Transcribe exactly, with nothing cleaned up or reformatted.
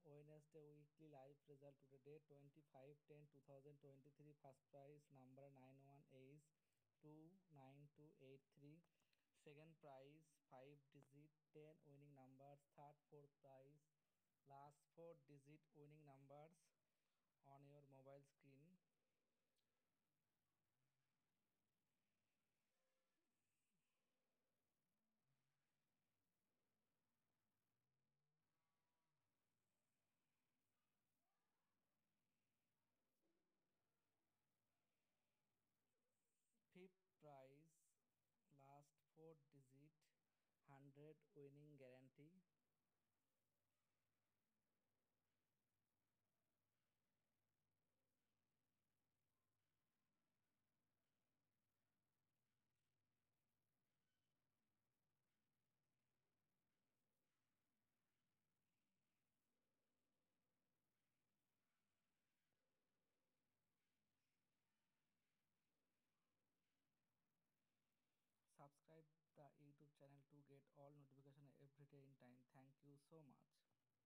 Wednesday weekly live result today date twenty-five ten twenty twenty-three. First prize number nine one is two nine two eight three. Second prize five digit ten winning numbers. Third fourth prize last four digit winning numbers on your mobile screen. Fifth prize last four digit one hundred winning guarantee. Subscribe the YouTube channel to get all notification every day in time. Thank you so much.